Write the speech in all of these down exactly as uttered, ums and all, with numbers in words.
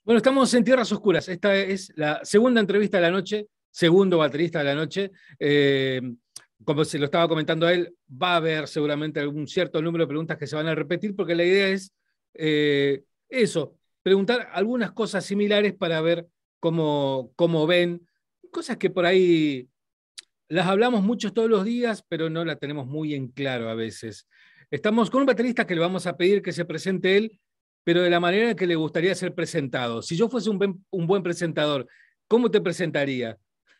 Bueno, estamos en Tierras Oscuras. Esta es la segunda entrevista de la noche, segundo baterista de la noche. Eh, como se lo estaba comentando a él, va a haber seguramente algún cierto número de preguntas que se van a repetir, porque la idea es eh, eso, preguntar algunas cosas similares para ver cómo, cómo ven, cosas que por ahí las hablamos muchos todos los días, pero no las tenemos muy en claro a veces. Estamos con un baterista que le vamos a pedir que se presente él, pero de la manera que le gustaría ser presentado. Si yo fuese un buen, un buen presentador, ¿cómo te presentaría?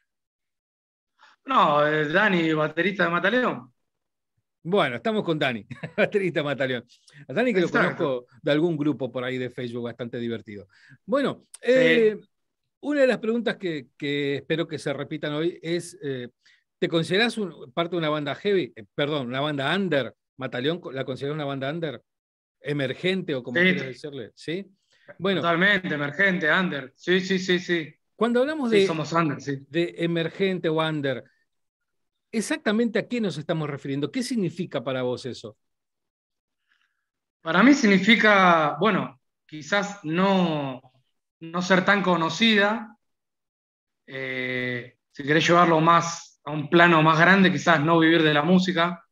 No, eh, Dani, baterista de Mataleón. Bueno, estamos con Dani, baterista Mataleón. A Dani que lo Exacto. conozco de algún grupo por ahí de Facebook bastante divertido. Bueno, Sí. eh, una de las preguntas que, que, espero que se repitan hoy es, eh, ¿te consideras un, parte de una banda heavy? Eh, perdón, una banda under. ¿Mataleón la consideras una banda under? Emergente o como Sí, quieras t- decirle, ¿sí? Bueno, totalmente, emergente, under. Sí, sí, sí, sí. cuando hablamos Sí, de, somos under, sí. de emergente o under, ¿exactamente a qué nos estamos refiriendo? ¿Qué significa para vos eso? Para mí significa, bueno, quizás no, no ser tan conocida. eh, si querés llevarlo más a un plano más grande, quizás no vivir de la música.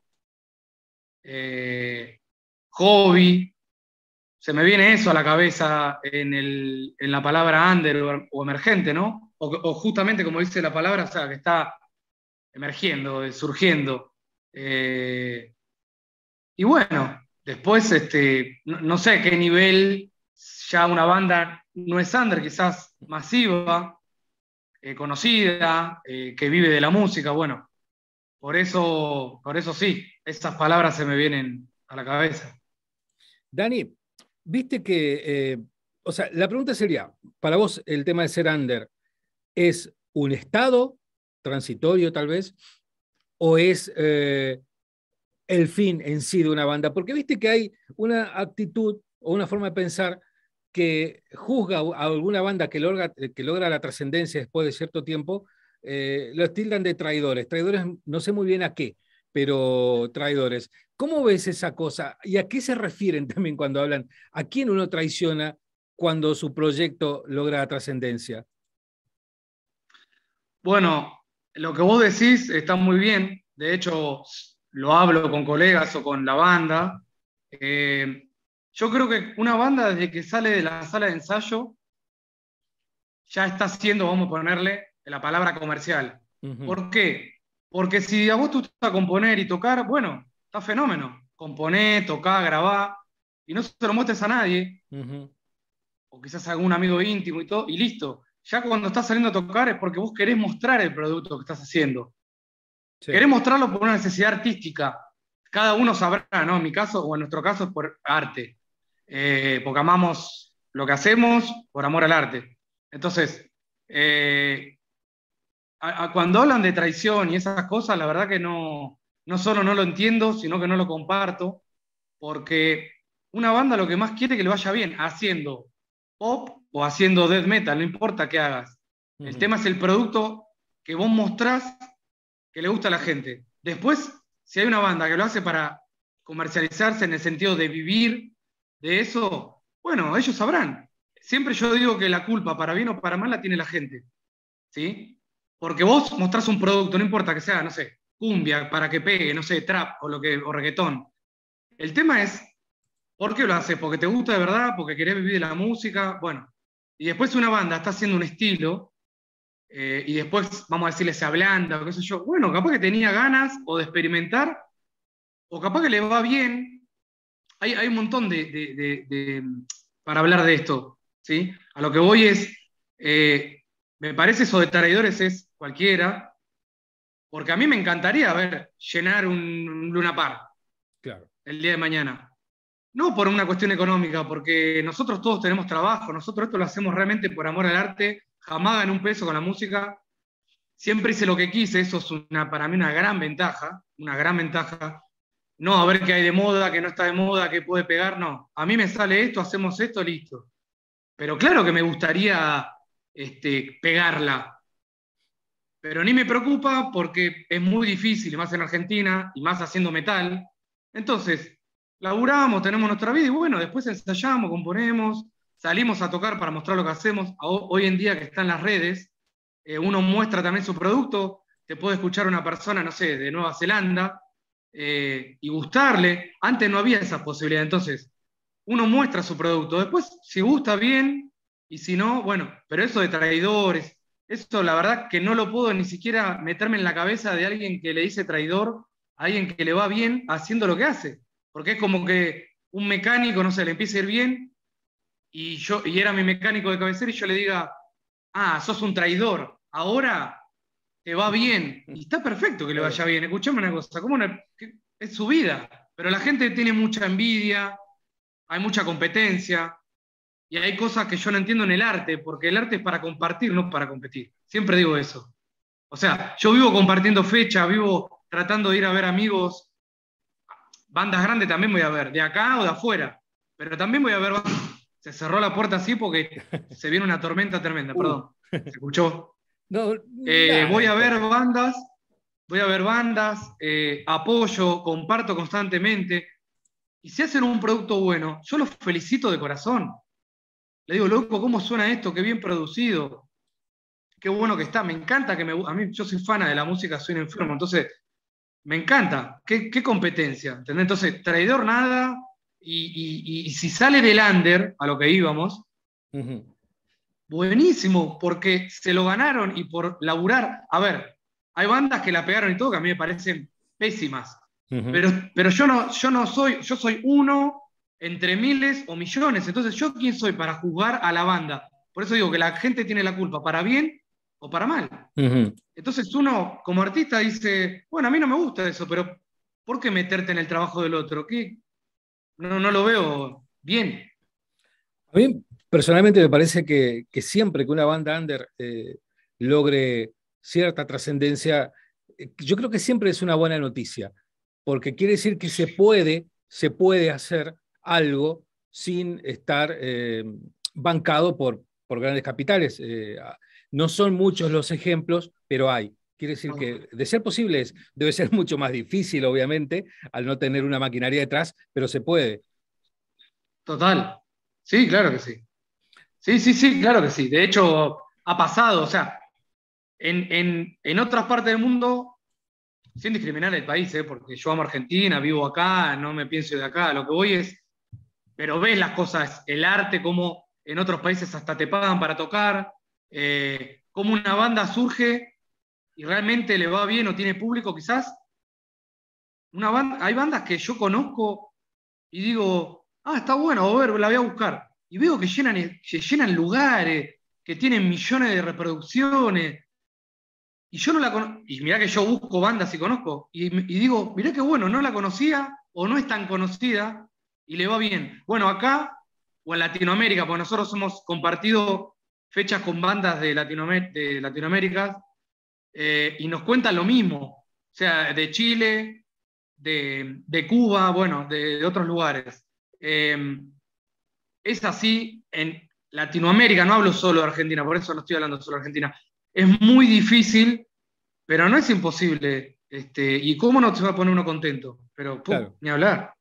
eh, Hobby. Se me viene eso a la cabeza en, el, en la palabra under o, o emergente, ¿no? O, o justamente como dice la palabra, o sea, que está emergiendo, eh, surgiendo. Eh, y bueno, después, este, no, no sé qué nivel ya una banda no es under, quizás masiva, eh, conocida, eh, que vive de la música. Bueno, por eso, por eso sí, esas palabras se me vienen a la cabeza. Dani, viste que, eh, o sea, la pregunta sería, para vos el tema de ser under, ¿es un estado transitorio tal vez? ¿O es eh, el fin en sí de una banda? Porque viste que hay una actitud o una forma de pensar que juzga a alguna banda que logra, que logra la trascendencia después de cierto tiempo, eh, los tildan de traidores. Traidores, no sé muy bien a qué, pero traidores. ¿Cómo ves esa cosa? ¿Y a qué se refieren también cuando hablan? ¿A quién uno traiciona cuando su proyecto logra la trascendencia? Bueno, lo que vos decís está muy bien. De hecho, lo hablo con colegas o con la banda. Eh, yo creo que una banda desde que sale de la sala de ensayo ya está haciendo, vamos a ponerle la palabra comercial. Uh -huh, ¿Por qué? Porque si a vos te gusta componer y tocar, bueno, está fenómeno. Componé, tocá, grabá y no se lo muestres a nadie, uh -huh. o quizás a algún amigo íntimo y todo, y listo. Ya cuando estás saliendo a tocar es porque vos querés mostrar el producto que estás haciendo. Sí. Querés mostrarlo por una necesidad artística. Cada uno sabrá, ¿no? En mi caso, o en nuestro caso, es por arte. Eh, porque amamos lo que hacemos por amor al arte. Entonces, eh, a- a cuando hablan de traición y esas cosas, la verdad que no, no solo no lo entiendo, sino que no lo comparto, porque una banda lo que más quiere es que le vaya bien, haciendo pop o haciendo death metal, no importa qué hagas. Uh El -huh. tema es el producto que vos mostrás que le gusta a la gente. Después, si hay una banda que lo hace para comercializarse en el sentido de vivir de eso, bueno, ellos sabrán. Siempre yo digo que la culpa, para bien o para mal, la tiene la gente, ¿sí? Porque vos mostrás un producto, no importa que sea, no sé, cumbia, para que pegue, no sé, trap o, lo que, o reggaetón. El tema es, ¿por qué lo haces? ¿Porque te gusta de verdad? ¿Porque querés vivir de la música? Bueno, y después una banda está haciendo un estilo eh, y después, vamos a decirle, se ablanda o qué sé yo. Bueno, capaz que tenía ganas o de experimentar, o capaz que le va bien. Hay, hay un montón de, de- de- de- para hablar de esto, ¿sí? A lo que voy es, eh, me parece eso de traidores es cualquiera, porque a mí me encantaría ver llenar un, un Luna Park Claro. el día de mañana. No por una cuestión económica, porque nosotros todos tenemos trabajo, nosotros esto lo hacemos realmente por amor al arte, jamás gané un peso con la música, siempre hice lo que quise, eso es una, para mí una gran ventaja, una gran ventaja. No, a ver qué hay de moda, qué no está de moda, qué puede pegar, no. A mí me sale esto, hacemos esto, listo. Pero claro que me gustaría este, pegarla, pero ni me preocupa porque es muy difícil, y más en Argentina, y más haciendo metal. Entonces, laburamos, tenemos nuestra vida y bueno, después ensayamos, componemos, salimos a tocar para mostrar lo que hacemos. Hoy en día que están las redes, eh, uno muestra también su producto, te puede escuchar una persona, no sé, de Nueva Zelanda, eh, y gustarle. Antes no había esa posibilidad, entonces uno muestra su producto. Después, si gusta, bien, y si no, bueno, pero eso de traidores, eso la verdad que no lo puedo ni siquiera meterme en la cabeza de alguien que le dice traidor a alguien que le va bien haciendo lo que hace. Porque es como que un mecánico, no sé, le empieza a ir bien, y, yo, y era mi mecánico de cabecera, y yo le diga, ah, sos un traidor, ahora te va bien, y está perfecto que le vaya bien. Escuchame una cosa, ¿cómo no? Es su vida, pero la gente tiene mucha envidia, hay mucha competencia, y hay cosas que yo no entiendo en el arte, porque el arte es para compartir, no para competir. Siempre digo eso. O sea, yo vivo compartiendo fechas, vivo tratando de ir a ver amigos, bandas grandes también voy a ver, de acá o de afuera, pero también voy a ver bandas. Se cerró la puerta así porque se viene una tormenta tremenda, perdón. ¿Se escuchó? No, Eh, nada, voy a ver bandas, voy a ver bandas, eh, apoyo, comparto constantemente. Y si hacen un producto bueno, yo los felicito de corazón. Le digo, loco, ¿cómo suena esto? Qué bien producido. Qué bueno que está. Me encanta que me... A mí, yo soy fana de la música, soy un enfermo. Entonces, me encanta. Qué, qué competencia. ¿Entendés? Entonces, traidor nada. Y, y, y si sale del under, a lo que íbamos, uh-huh. Buenísimo, porque se lo ganaron y por laburar. A ver, hay bandas que la pegaron y todo que a mí me parecen pésimas. Uh-huh. Pero, pero yo no, yo no soy, yo soy uno entre miles o millones. Entonces, ¿yo quién soy para juzgar a la banda? Por eso digo que la gente tiene la culpa, para bien o para mal. Uh-huh. Entonces uno, como artista, dice, bueno, a mí no me gusta eso, pero ¿por qué meterte en el trabajo del otro? ¿Qué? No, no lo veo bien. A mí, personalmente, me parece que, que siempre que una banda under eh, logre cierta trascendencia, eh, yo creo que siempre es una buena noticia, porque quiere decir que se puede, se puede hacer algo sin estar eh, bancado por, por grandes capitales. Eh, no son muchos los ejemplos, pero hay. Quiere decir que, de ser posible, es, debe ser mucho más difícil, obviamente, al no tener una maquinaria detrás, pero se puede. Total. Sí, claro que sí. Sí, sí, sí, claro que sí. De hecho, ha pasado. O sea, en, en, en otras partes del mundo, sin discriminar el país, ¿eh? Porque yo amo Argentina, vivo acá, no me pienso de acá. Lo que voy es, pero ves las cosas, el arte, como en otros países hasta te pagan para tocar, eh, cómo una banda surge y realmente le va bien o tiene público quizás. Una banda, hay bandas que yo conozco y digo, ah, está bueno, a ver, la voy a buscar. Y veo que llenan, que llenan lugares, que tienen millones de reproducciones. Y yo no la conozco. Y mirá que yo busco bandas y conozco. Y, y digo, mirá qué bueno, no la conocía o no es tan conocida y le va bien. Bueno, acá o en Latinoamérica, porque nosotros hemos compartido fechas con bandas de, Latinoamérica, de Latinoamérica eh, y nos cuentan lo mismo. O sea, de Chile, de, de Cuba, bueno, de, de otros lugares. Eh, es así en Latinoamérica, no hablo solo de Argentina, por eso no estoy hablando solo de Argentina. Es muy difícil, pero no es imposible. Este, ¿y cómo no se va a poner uno contento? Pero pum, claro. Ni hablar.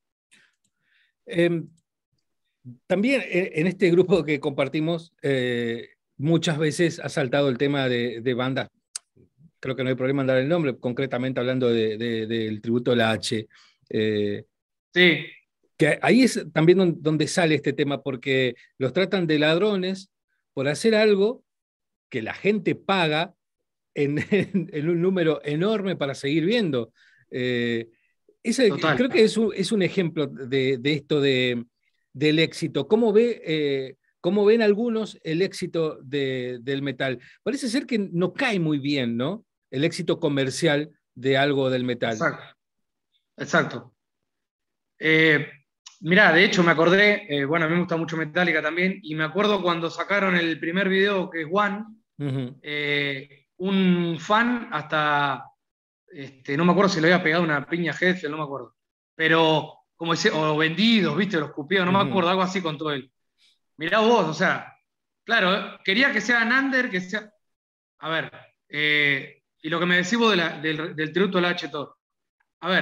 Eh, también en este grupo que compartimos, eh, muchas veces ha saltado el tema de, de bandas. Creo que no hay problema en dar el nombre, concretamente hablando de, de, del tributo a la H. Eh, sí. Que ahí es también donde sale este tema, porque los tratan de ladrones por hacer algo que la gente paga en, en, en un número enorme para seguir viendo. Eh, ese, creo que es un, es un ejemplo de, de esto de, del éxito. ¿Cómo, ve, eh, ¿Cómo ven algunos el éxito de, del metal? Parece ser que no cae muy bien, ¿no? El éxito comercial de algo del metal. Exacto. Exacto. Eh, mirá, de hecho me acordé, eh, bueno, a mí me gusta mucho Metallica también, y me acuerdo cuando sacaron el primer video que es One, uh-huh. eh, un fan hasta, este, no me acuerdo si le había pegado una piña a Hetfield, no me acuerdo, pero como dice, o vendidos, viste, los cupidos, no uh-huh. me acuerdo, algo así con todo él. Mirá vos, o sea, claro, quería que sea under, que sea, a ver, eh, y lo que me decís vos de la, del, del tributo a la H todo, a ver,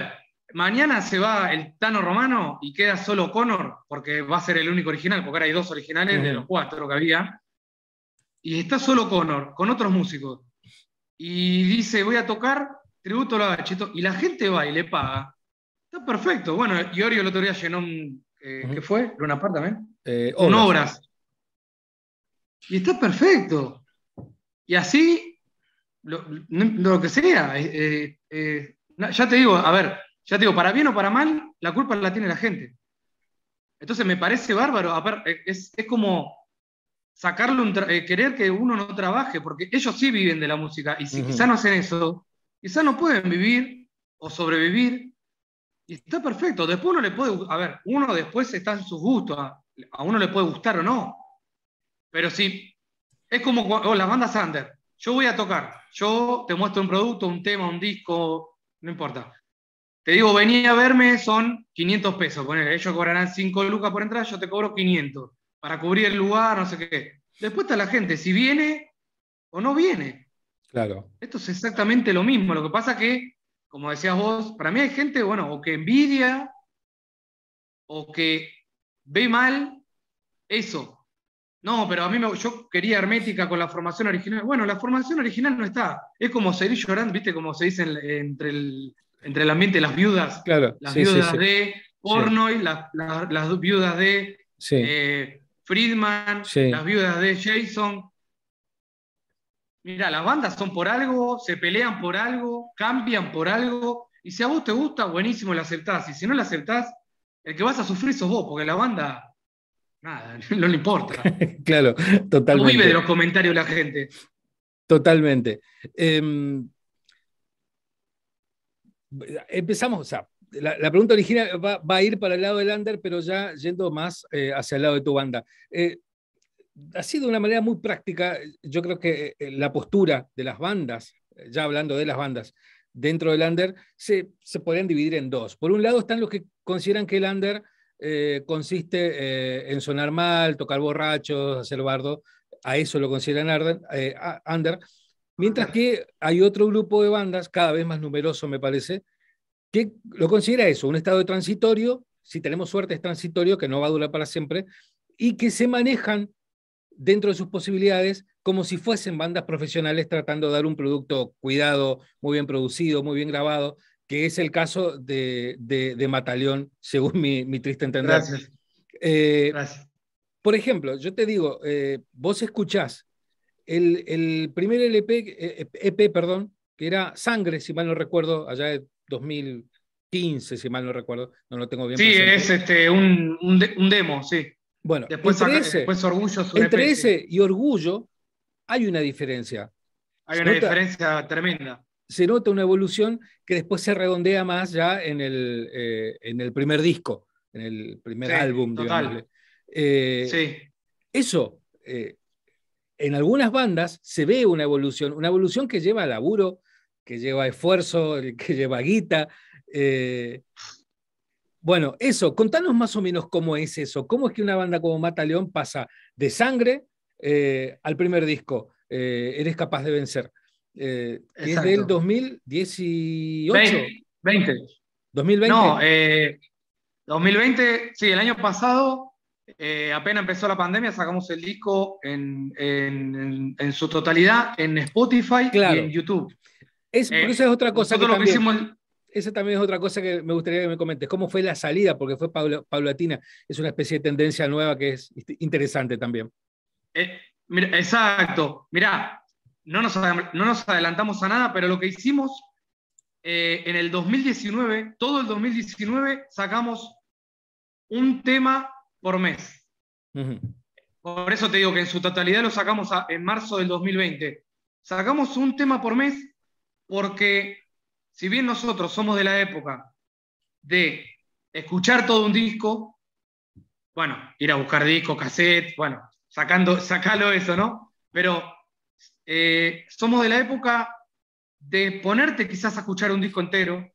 mañana se va el Tano Romano y queda solo Connor, porque va a ser el único original, porque ahora hay dos originales uh-huh. de los cuatro que había, y está solo Connor, con otros músicos. Y dice, voy a tocar tributo a la Bachito, y la gente va y le paga. Está perfecto. Bueno, Iorio el otro día llenó un, eh, uh-huh. ¿qué fue? ¿Luna Park también? Eh, Con obras. Y está perfecto. Y así, lo, lo que sea. Eh, eh, ya te digo, a ver, ya te digo, para bien o para mal, la culpa la tiene la gente. Entonces me parece bárbaro. A ver, es, es como sacarle un tra- eh, querer que uno no trabaje, porque ellos sí viven de la música. Y si uh-huh. quizás no hacen eso, quizás no pueden vivir o sobrevivir. Y está perfecto. Después uno le puede, a ver, uno después está en sus gustos. A, a uno le puede gustar o no. Pero sí, es como oh, las bandas under. Yo voy a tocar, yo te muestro un producto, un tema, un disco, no importa. Te digo, vení a verme, son quinientos pesos. Ponele, ellos cobrarán cinco lucas por entrar, yo te cobro quinientos. Para cubrir el lugar, no sé qué. Después está la gente, si viene o no viene. Claro. Esto es exactamente lo mismo. Lo que pasa que, como decías vos, para mí hay gente, bueno, o que envidia, o que ve mal eso. No, pero a mí me, yo quería Hermética con la formación original. Bueno, la formación original no está. Es como seguir llorando, ¿viste? Como se dice en, entre, el, entre el ambiente de las viudas. Claro, las sí, viudas sí, sí. de Pornoy, sí. las, las, las viudas de sí. eh, Friedman, sí. las viudas de Jason. Mira, las bandas son por algo, se pelean por algo, cambian por algo. Y si a vos te gusta, buenísimo, la aceptás. Y si no la aceptás, el que vas a sufrir sos vos, porque la banda... Nada, no le importa. Claro, totalmente. No vive de los comentarios de la gente. Totalmente. Eh, empezamos, o sea, la, la pregunta original va, va, a ir para el lado del under, pero ya yendo más eh, hacia el lado de tu banda. Eh, ha sido de una manera muy práctica, yo creo que eh, la postura de las bandas, ya hablando de las bandas, dentro del under, se, se podrían dividir en dos. Por un lado están los que consideran que el under eh, consiste eh, en sonar mal, tocar borrachos, hacer bardo, a eso lo consideran under, eh, under, mientras que hay otro grupo de bandas, cada vez más numeroso me parece, que lo considera eso, un estado transitorio, si tenemos suerte es transitorio, que no va a durar para siempre, y que se manejan dentro de sus posibilidades, como si fuesen bandas profesionales tratando de dar un producto cuidado, muy bien producido, muy bien grabado, que es el caso de, de, de Mataleón, según mi, mi triste entender. Gracias. Eh, Gracias. Por ejemplo, yo te digo, eh, vos escuchás el, el primer L P, E P, perdón, que era Sangre, si mal no recuerdo, allá de dos mil quince, si mal no recuerdo, no lo tengo bien Sí, presente. es este, un, un, de, un demo, sí. Bueno, después, entre, saca, ese, después Orgullo su entre E P, ese sí. y Orgullo hay una diferencia. Hay se una nota, diferencia tremenda. Se nota una evolución que después se redondea más ya en el, eh, en el primer disco, en el primer sí, álbum, total. digámosle. Eh, sí. Eso, eh, en algunas bandas se ve una evolución, una evolución que lleva laburo, que lleva esfuerzo, que lleva guita. Eh, bueno, eso, contanos más o menos cómo es eso, cómo es que una banda como Mataleón pasa de Sangre eh, al primer disco, eh, Eres capaz de vencer, eh, que es del dos mil dieciocho. veinte. ¿dos mil veinte? No, eh, dos mil veinte, sí, el año pasado, eh, apenas empezó la pandemia, sacamos el disco en, en, en, en su totalidad en Spotify, claro, y en YouTube. Es, porque eh, esa es otra cosa que lo también... que hicimos... Esa también es otra cosa que me gustaría que me comentes. ¿Cómo fue la salida? Porque fue paulatina. Es una especie de tendencia nueva que es interesante también. Eh, mira, exacto. Mirá, no nos, no nos adelantamos a nada, pero lo que hicimos eh, en el dos mil diecinueve, todo el dos mil diecinueve, sacamos un tema por mes. Uh-huh. Por eso te digo que en su totalidad lo sacamos a, en marzo del dos mil veinte. Sacamos un tema por mes porque... Si bien nosotros somos de la época de escuchar todo un disco, bueno, ir a buscar disco, cassette, bueno, sacando, sacalo eso, ¿no? Pero eh, somos de la época de ponerte quizás a escuchar un disco entero,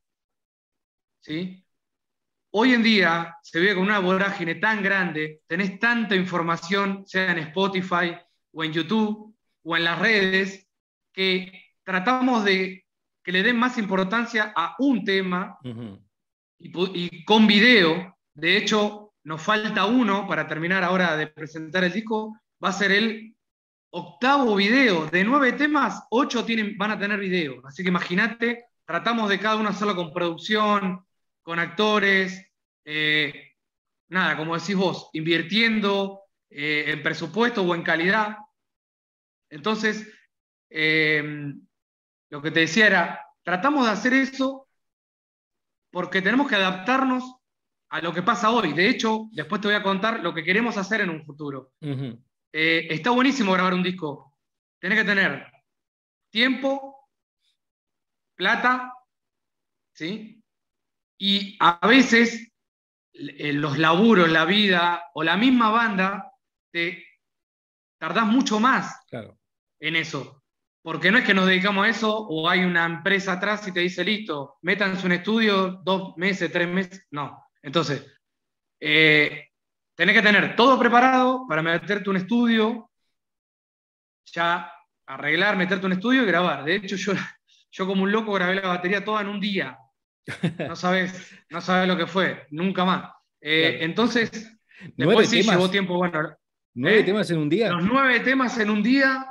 ¿sí? Hoy en día se ve con una vorágine tan grande, tenés tanta información, sea en Spotify o en YouTube o en las redes, que tratamos de que le den más importancia a un tema, uh-huh, y, y con video. De hecho, nos falta uno para terminar ahora de presentar el disco. Va a ser el octavo video. De nueve temas, ocho tienen, van a tener video. Así que imagínate, tratamos de cada uno hacerlo con producción, con actores, eh, nada, como decís vos, invirtiendo eh, en presupuesto o en calidad. Entonces, eh, lo que te decía era, tratamos de hacer eso porque tenemos que adaptarnos a lo que pasa hoy. De hecho, después te voy a contar lo que queremos hacer en un futuro. Uh-huh. Eh, está buenísimo grabar un disco. Tenés que tener tiempo, plata, ¿sí? Y a veces eh, los laburos, la vida o la misma banda, te tardás mucho más claro. en eso. Porque no es que nos dedicamos a eso o hay una empresa atrás y te dice, listo, métanse un estudio, dos meses, tres meses. No. Entonces, eh, tenés que tener todo preparado para meterte un estudio, ya arreglar, meterte un estudio y grabar. De hecho, yo, yo como un loco grabé la batería toda en un día. No sabes, no sabes lo que fue, nunca más. Eh, claro. Entonces, después sí temas, llevó tiempo, bueno. ¿Nueve ¿eh? temas en un día? Los nueve temas en un día.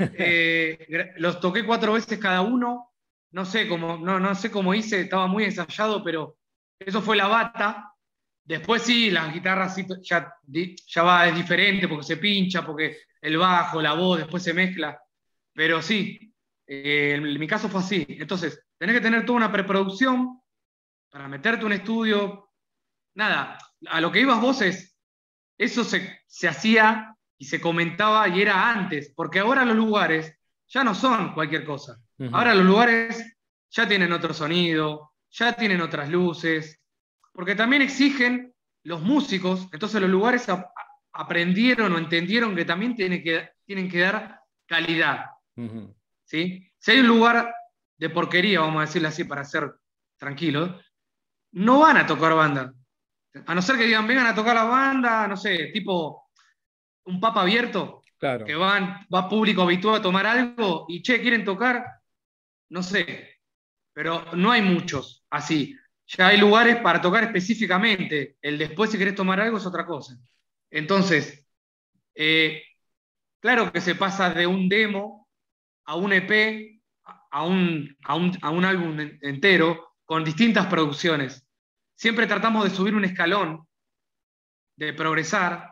Eh, los toqué cuatro veces cada uno. No sé cómo, no, no sé cómo hice, estaba muy ensayado, pero eso fue la bata. Después sí, las guitarras sí, ya, ya va, es diferente porque se pincha, porque el bajo, la voz, después se mezcla. Pero sí, eh, en, en mi caso fue así. Entonces, tenés que tener toda una preproducción para meterte un estudio. Nada, a lo que ibas vos es, eso se, se hacía y se comentaba y era antes, porque ahora los lugares ya no son cualquier cosa. Uh-huh. Ahora los lugares ya tienen otro sonido, ya tienen otras luces, porque también exigen los músicos, entonces los lugares a, a, aprendieron o entendieron que también tienen que, tienen que dar calidad. Uh-huh. ¿Sí? Si hay un lugar de porquería, vamos a decirlo así para ser tranquilos, no van a tocar banda. A no ser que digan, vengan a tocar la banda, no sé, tipo un pub abierto, claro. que van, va público habituado a tomar algo y, che, ¿quieren tocar? No sé, pero no hay muchos así. Ya hay lugares para tocar específicamente. El después, si querés tomar algo, es otra cosa. Entonces, eh, claro que se pasa de un demo a un E P, a un, a un, a un álbum entero, con distintas producciones. Siempre tratamos de subir un escalón, de progresar.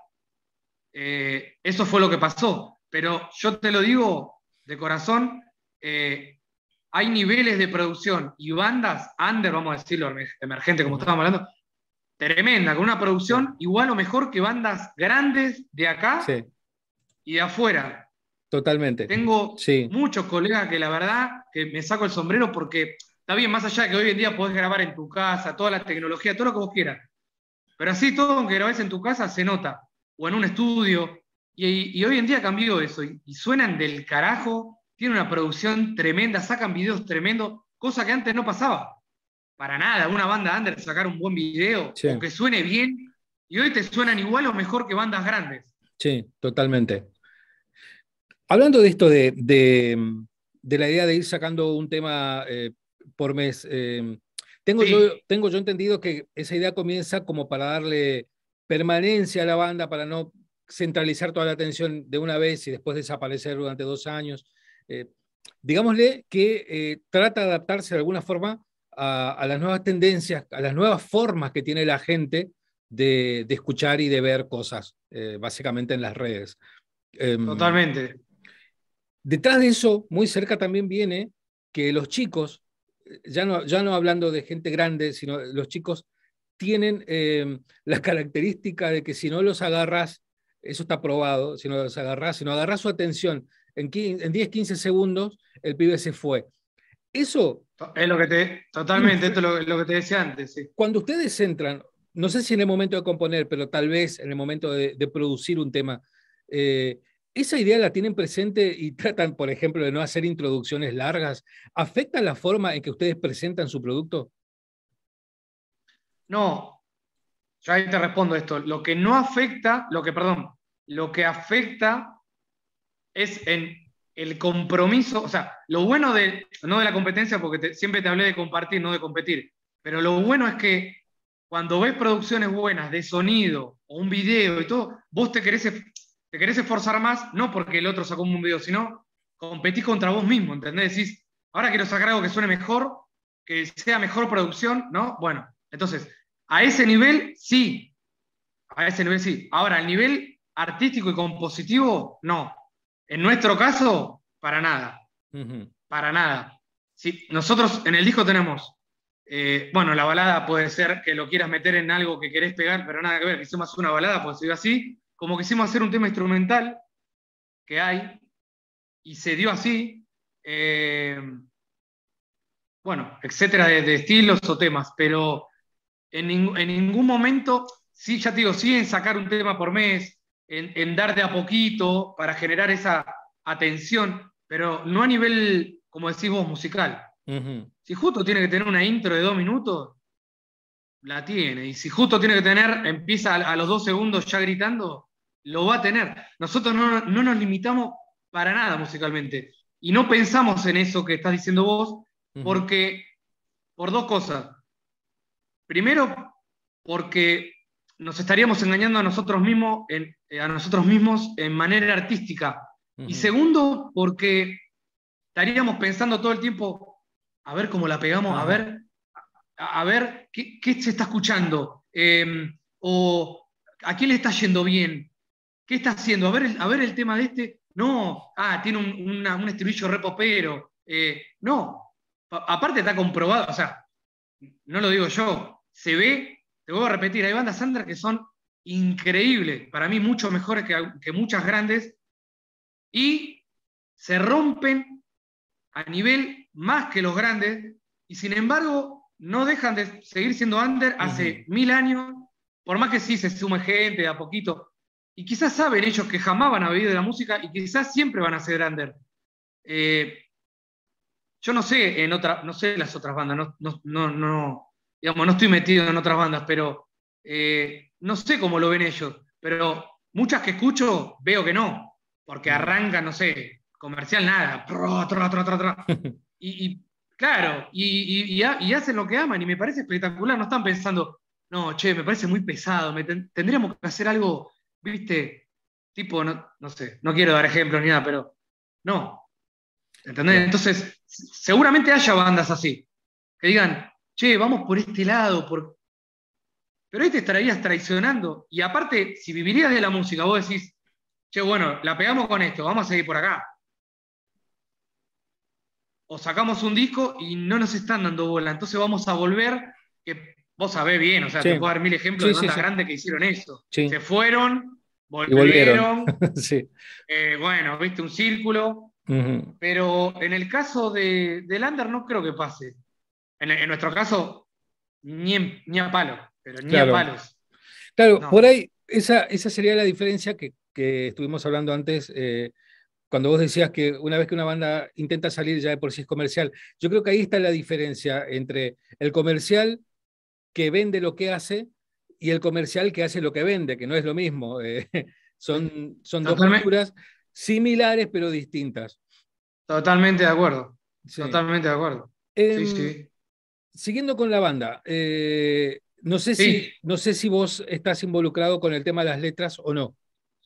Eh, eso fue lo que pasó. Pero yo te lo digo de corazón, eh, hay niveles de producción y bandas under, vamos a decirlo, emergente, como estábamos hablando, tremenda, con una producción igual o mejor que bandas grandes de acá sí. y de afuera. Totalmente. Tengo sí. muchos colegas que la verdad que me saco el sombrero porque está bien, más allá de que hoy en día podés grabar en tu casa, toda la tecnología, todo lo que vos quieras. Pero así todo, aunque grabes en tu casa, se nota. O en un estudio. Y, y hoy en día cambió eso. Y, y suenan del carajo. Tienen una producción tremenda. Sacan videos tremendos. Cosa que antes no pasaba. Para nada. Una banda under sacar un buen video. Sí. O que suene bien. Y hoy te suenan igual o mejor que bandas grandes. Sí, totalmente. Hablando de esto de, de, de la idea de ir sacando un tema eh, por mes, eh, tengo, sí. yo, tengo yo entendido que esa idea comienza como para darle permanencia a la banda, para no centralizar toda la atención de una vez y después desaparecer durante dos años. Eh, digámosle que eh, trata de adaptarse de alguna forma a, a las nuevas tendencias, a las nuevas formas que tiene la gente de, de escuchar y de ver cosas, eh, básicamente en las redes. Eh, Totalmente. Detrás de eso, muy cerca también viene que los chicos, ya no, ya no hablando de gente grande, sino los chicos tienen eh, la característica de que si no los agarras, eso está probado, si no los agarras, si no agarras su atención en, en diez, quince segundos, el pibe se fue. Eso... Es lo que te... Totalmente, esto es lo, lo que te decía antes. Sí. Cuando ustedes entran, no sé si en el momento de componer, pero tal vez en el momento de, de producir un tema, eh, ¿esa idea la tienen presente y tratan, por ejemplo, de no hacer introducciones largas? ¿Afecta la forma en que ustedes presentan su producto? No, yo ahí te respondo esto. Lo que no afecta, lo que, perdón, lo que afecta es en el compromiso, o sea, lo bueno de, no de la competencia, porque te, siempre te hablé de compartir, no de competir, pero lo bueno es que cuando ves producciones buenas de sonido o un video y todo, vos te querés, te querés esforzar más, no porque el otro sacó un video, sino competís contra vos mismo, ¿entendés? Decís, ahora quiero sacar algo que suene mejor, que sea mejor producción, ¿no? Bueno, entonces, a ese nivel sí, a ese nivel sí. Ahora, al nivel artístico y compositivo, no. En nuestro caso, para nada. Uh-huh. Para nada. Si nosotros en el disco tenemos, eh, bueno, la balada puede ser que lo quieras meter en algo que querés pegar, pero nada que ver, hicimos una balada, pues se dio así, como quisimos hacer un tema instrumental que hay, y se dio así, eh, bueno, etcétera, de, de estilos o temas, pero en, en ningún momento, sí, ya te digo, sí en sacar un tema por mes, en, en dar de a poquito para generar esa atención, pero no a nivel, como decís vos, musical. Uh-huh. Si justo tiene que tener una intro de dos minutos, la tiene. Y si justo tiene que tener, empieza a, a los dos segundos ya gritando, lo va a tener. Nosotros no, no nos limitamos para nada musicalmente. Y no pensamos en eso que estás diciendo vos, uh-huh. porque, por dos cosas. Primero, porque nos estaríamos engañando a nosotros mismos en, a nosotros mismos en manera artística. Uh-huh. Y segundo, porque estaríamos pensando todo el tiempo, a ver cómo la pegamos, uh-huh. a ver, a, a ver qué, qué se está escuchando, eh, o a quién le está yendo bien, qué está haciendo, a ver, a ver el tema de este, no, ah, tiene un, una, un estribillo re popero, eh, no, a, aparte está comprobado, o sea, no lo digo yo, se ve, te voy a repetir, hay bandas under que son increíbles, para mí mucho mejores que, que muchas grandes, y se rompen a nivel más que los grandes, y sin embargo no dejan de seguir siendo under hace uh-huh. mil años, por más que sí se sume gente de a poquito, y quizás saben ellos que jamás van a vivir de la música, y quizás siempre van a ser under. Eh, yo no sé en otra, no sé las otras bandas, no, no, no, no, digamos, no estoy metido en otras bandas, pero eh, no sé cómo lo ven ellos, pero muchas que escucho veo que no, porque arrancan, no sé, comercial nada, tra, tra, tra, tra, tra. Y, y claro, y, y, y, y hacen lo que aman, y me parece espectacular, no están pensando, no, che, me parece muy pesado, me ten, tendríamos que hacer algo, viste, tipo, no, no sé, no quiero dar ejemplos ni nada, pero no, ¿entendés? Entonces, seguramente haya bandas así, que digan, che, vamos por este lado, por... pero ahí te estarías traicionando, y aparte, si vivirías de la música, vos decís, che, bueno, la pegamos con esto, vamos a seguir por acá. O sacamos un disco y no nos están dando bola, entonces vamos a volver, que vos sabés bien, o sea, sí. te puedo dar mil ejemplos sí, de bandas sí, sí. grandes que hicieron eso. Sí. Se fueron, volvieron, volvieron. sí. eh, bueno, viste, un círculo, uh-huh. pero en el caso de, de Lander no creo que pase. En, en nuestro caso, ni, en, ni a palos, pero ni claro. a palos. Claro, no. Por ahí, esa, esa sería la diferencia que, que estuvimos hablando antes, eh, cuando vos decías que una vez que una banda intenta salir ya de por sí es comercial. Yo creo que ahí está la diferencia entre el comercial que vende lo que hace y el comercial que hace lo que vende, que no es lo mismo. Eh, son son dos culturas similares pero distintas. Totalmente de acuerdo. Sí. Totalmente de acuerdo. Eh, sí, sí. Siguiendo con la banda, eh, no, sé sí. si, no sé si vos estás involucrado con el tema de las letras o no.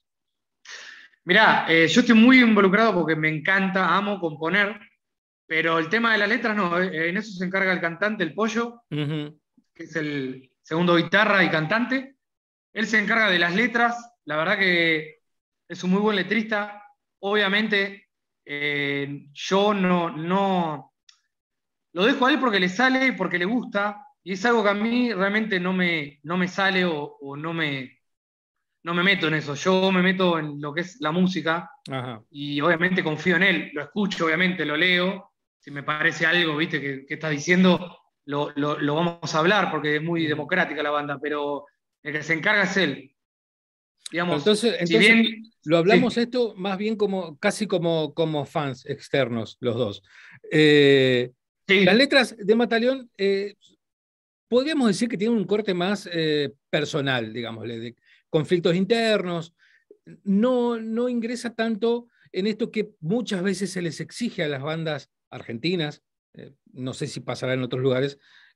Mirá, eh, yo estoy muy involucrado porque me encanta, amo componer, pero el tema de las letras no, eh, en eso se encarga el cantante, el Pollo, uh-huh. que es el segundo guitarra y cantante. Él se encarga de las letras, la verdad que es un muy buen letrista. Obviamente, eh, yo no, no lo dejo a él porque le sale y porque le gusta, y es algo que a mí realmente no me, no me sale o, o no me... no me meto en eso, yo me meto en lo que es la música. Ajá. Y obviamente confío en él, lo escucho, obviamente lo leo, si me parece algo, viste, que, que estás diciendo, lo, lo, lo vamos a hablar porque es muy democrática la banda, pero el que se encarga es él. Digamos, entonces, entonces si bien, lo hablamos sí. esto más bien como casi como, como fans externos, los dos. Eh, sí. Las letras de Mataleón, eh, podríamos decir que tienen un corte más eh, personal, digámosle, de conflictos internos, no, no ingresa tanto en esto que muchas veces se les exige a las bandas argentinas, eh, no sé si pasará en otros lugares,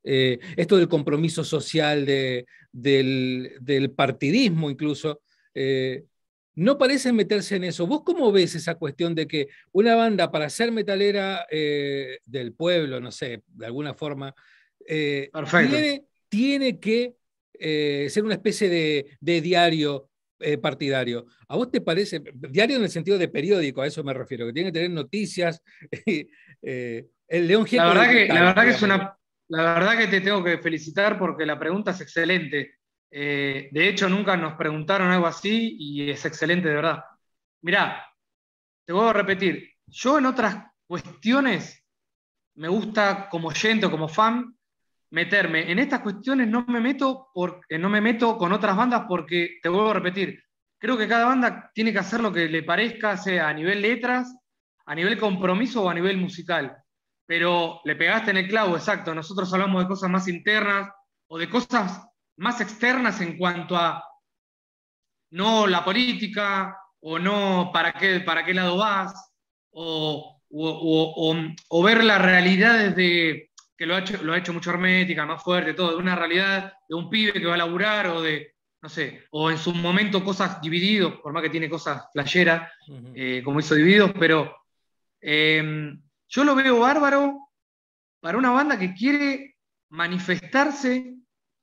eh, esto del compromiso social, de, del, del partidismo incluso, eh, no parece meterse en eso. ¿Vos cómo ves esa cuestión de que una banda para ser metalera eh, del pueblo, no sé, de alguna forma, eh, Perfecto. tiene, tiene que eh, ser una especie de, de diario eh, partidario? ¿A vos te parece, diario en el sentido de periódico, a eso me refiero, que tiene que tener noticias, eh, el León La Gieco del verdad que, la metal, verdad que es digámosle? una, la verdad que te tengo que felicitar porque la pregunta es excelente. Eh, de hecho, nunca nos preguntaron algo así y es excelente, de verdad. Mirá, te voy a repetir. Yo en otras cuestiones me gusta como oyente o como fan meterme. En estas cuestiones no me meto, por, eh, no me meto con otras bandas porque, te vuelvo a repetir, creo que cada banda tiene que hacer lo que le parezca, sea a nivel letras, a nivel compromiso o a nivel musical. Pero le pegaste en el clavo, exacto. Nosotros hablamos de cosas más internas o de cosas más externas en cuanto a no la política o no para qué, para qué lado vas o, o, o, o, o ver la realidad desde que lo ha hecho, lo ha hecho mucho Hermética, más fuerte, todo, de una realidad de un pibe que va a laburar o de, no sé, o en su momento cosas divididos, por más que tiene cosas flasheras, Uh -huh. eh, como hizo Divididos, pero eh, yo lo veo bárbaro para una banda que quiere manifestarse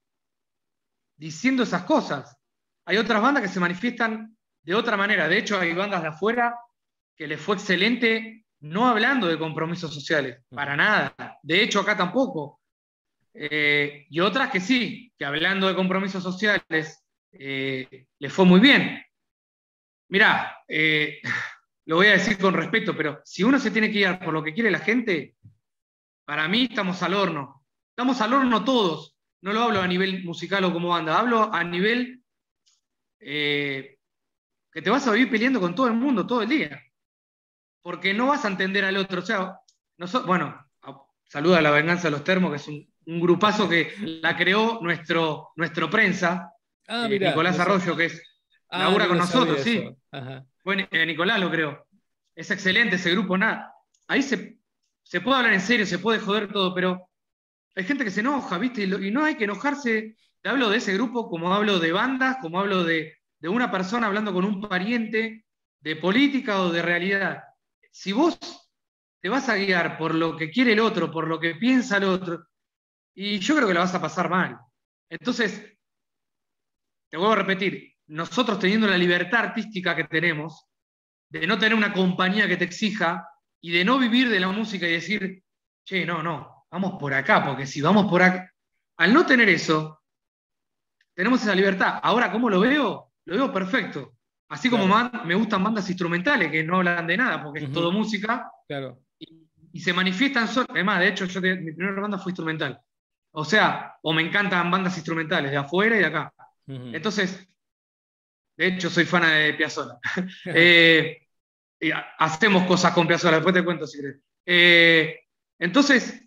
diciendo esas cosas. Hay otras bandas que se manifiestan de otra manera. De hecho, hay bandas de afuera que les fue excelente no hablando de compromisos sociales, para nada. De hecho, acá tampoco. Eh, y otras que sí, que hablando de compromisos sociales eh, les fue muy bien. Mirá, eh, lo voy a decir con respeto, pero si uno se tiene que guiar por lo que quiere la gente, para mí estamos al horno. Estamos al horno todos. No lo hablo a nivel musical o como banda, hablo a nivel eh, que te vas a vivir peleando con todo el mundo todo el día. Porque no vas a entender al otro. O sea, nosotros, bueno, saluda a La Venganza de los Termos, que es un, un grupazo que la creó nuestro, nuestro prensa, Ah, eh, mirá, Nicolás no sé. Arroyo, que es, Ah, labura no con lo sabía nosotros, sí. eso. Ajá. Bueno, eh, Nicolás lo creó. Es excelente ese grupo, nada. Ahí se, se puede hablar en serio, se puede joder todo, pero hay gente que se enoja, ¿viste? Y, lo, y no hay que enojarse. Te hablo de ese grupo como hablo de bandas, como hablo de, de una persona hablando con un pariente, de política o de realidad. Si vos te vas a guiar por lo que quiere el otro, por lo que piensa el otro, y yo creo que la vas a pasar mal. Entonces, te vuelvo a repetir, nosotros teniendo la libertad artística que tenemos, de no tener una compañía que te exija y de no vivir de la música y decir, che, no, no, vamos por acá, porque si vamos por acá, al no tener eso, tenemos esa libertad. Ahora, ¿cómo lo veo? Lo veo perfecto. Así como Claro. man, me gustan bandas instrumentales que no hablan de nada, porque Uh es todo -huh. música, Claro. y, y se manifiestan solos. Además, de hecho, yo te, mi primera banda fue instrumental. O sea, o me encantan bandas instrumentales de afuera y de acá. Uh -huh. Entonces, de hecho, soy fan de Piazzolla. eh, y hacemos cosas con Piazzolla, después te cuento si querés. Eh, entonces,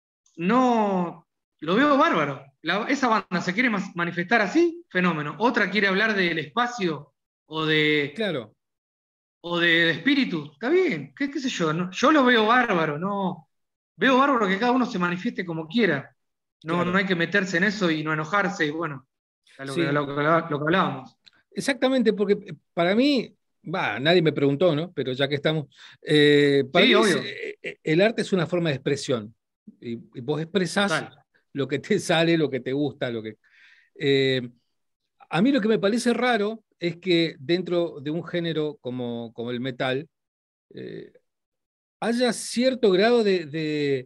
no, lo veo bárbaro. La, esa banda se quiere manifestar así, fenómeno. Otra quiere hablar del espacio o de, Claro. o de, de espíritu. Está bien, qué, qué sé yo. No, yo lo veo bárbaro, no. Veo bárbaro que cada uno se manifieste como quiera. No, no Claro. hay que meterse en eso y no enojarse. Y bueno, a lo, que, a Sí, lo, que, lo que hablábamos. exactamente, porque para mí, va, nadie me preguntó, ¿no? Pero ya que estamos, eh, para Sí, mí es, obvio. eh, el arte es una forma de expresión. Y, y vos expresás Total. lo que te sale, lo que te gusta, lo que. Eh, a mí lo que me parece raro es que dentro de un género como, como el metal eh, haya cierto grado de, de,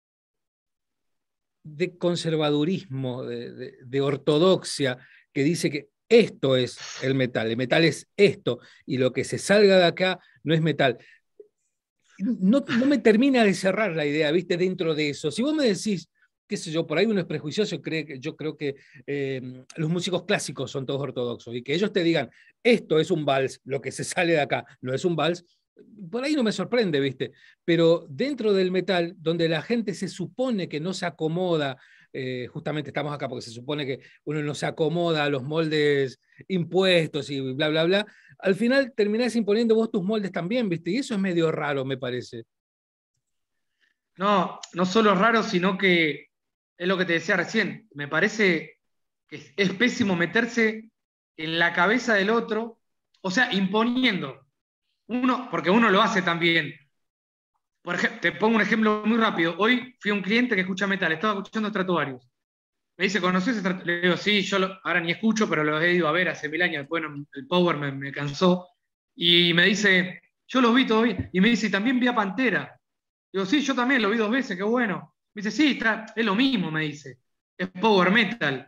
de conservadurismo, de, de, de ortodoxia, que dice que esto es el metal, el metal es esto, y lo que se salga de acá no es metal. No, no me termina de cerrar la idea, ¿viste? Dentro de eso. Si vos me decís, qué sé yo, por ahí uno es prejuicioso, cree, yo creo que eh, los músicos clásicos son todos ortodoxos, y que ellos te digan, esto es un vals, lo que se sale de acá no es un vals, por ahí no me sorprende, ¿viste? Pero dentro del metal, donde la gente se supone que no se acomoda, eh, justamente estamos acá porque se supone que uno no se acomoda a los moldes impuestos y bla, bla, bla, al final terminás imponiendo vos tus moldes también, ¿viste? Y eso es medio raro, me parece. No, no solo es raro, sino que es lo que te decía recién, me parece que es, es pésimo meterse en la cabeza del otro, o sea, imponiendo. Uno, porque uno lo hace también. Por ejemplo, te pongo un ejemplo muy rápido. Hoy fui a un cliente que escucha metal, estaba escuchando Stratovarius. Me dice, ¿conoces Stratovarius? Le digo, sí, yo lo, ahora ni escucho, pero lo he ido a ver hace mil años. Bueno, el Power me, me cansó. Y me dice, yo los vi todavía. Y me dice, también vi a Pantera. Digo, sí, yo también lo vi dos veces, qué bueno. Me dice, sí, está, es lo mismo, me dice. Es Power Metal.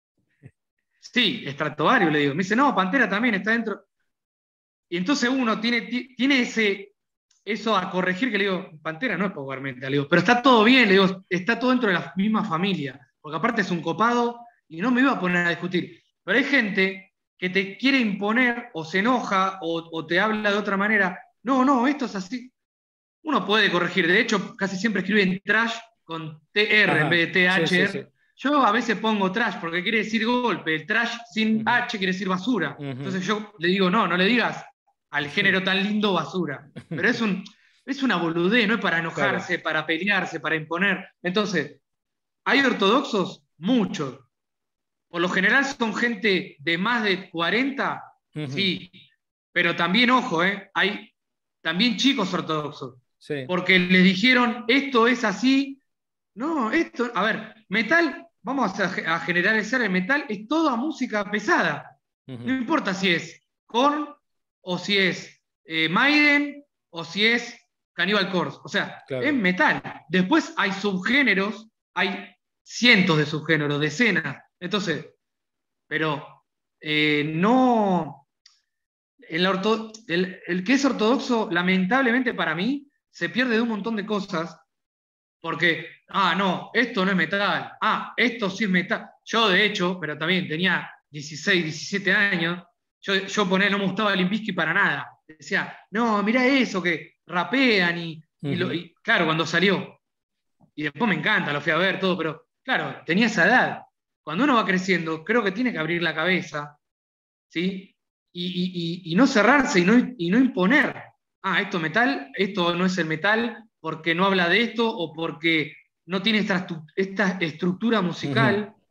Sí, Stratovarius, le digo. Me dice, no, Pantera también está dentro. Y entonces uno tiene, tiene ese, eso a corregir, que le digo, Pantera no es Power Metal, le digo, pero está todo bien, le digo, está todo dentro de la misma familia, porque aparte es un copado y no me iba a poner a discutir. Pero hay gente que te quiere imponer o se enoja o, o te habla de otra manera. No, no, esto es así. Uno puede corregir, de hecho, casi siempre escriben trash con T R en Ajá, vez de T H R. sí, sí, sí. Yo a veces pongo trash porque quiere decir golpe, el trash sin Ujú, H quiere decir basura. ujú. Entonces yo le digo, no, no le digas al género tan lindo basura. Pero es, un, es una boludez, no es para enojarse, Claro. para pelearse, para imponer. Entonces, ¿hay ortodoxos? Muchos. Por lo general son gente de más de cuarenta, Ujú, sí. Pero también, ojo, ¿eh? Hay también chicos ortodoxos. sí. Porque les dijeron, esto es así. No, esto, a ver, metal, vamos a, a generalizar el metal, es toda música pesada. No Ujú, importa si es Korn, o si es eh, Maiden, o si es Cannibal Corpse. O sea, es claro. metal. Después hay subgéneros, hay cientos de subgéneros, decenas. Entonces, pero eh, no. El, orto, el, el que es ortodoxo, lamentablemente para mí, se pierde de un montón de cosas porque, ah, no, esto no es metal, ah, esto sí es metal. Yo, de hecho, pero también tenía dieciséis, diecisiete años, yo, yo ponía, no me gustaba Limp Bizkit para nada. Decía, no, mirá eso, que rapean y, y, lo, Ujú, y claro, cuando salió. Y después me encanta, lo fui a ver todo, pero claro, tenía esa edad. Cuando uno va creciendo, creo que tiene que abrir la cabeza, ¿sí? Y, y, y, y no cerrarse y no, y no imponer. Ah, esto es metal, esto no es el metal, porque no habla de esto o porque no tiene esta, esta estructura ujú. musical.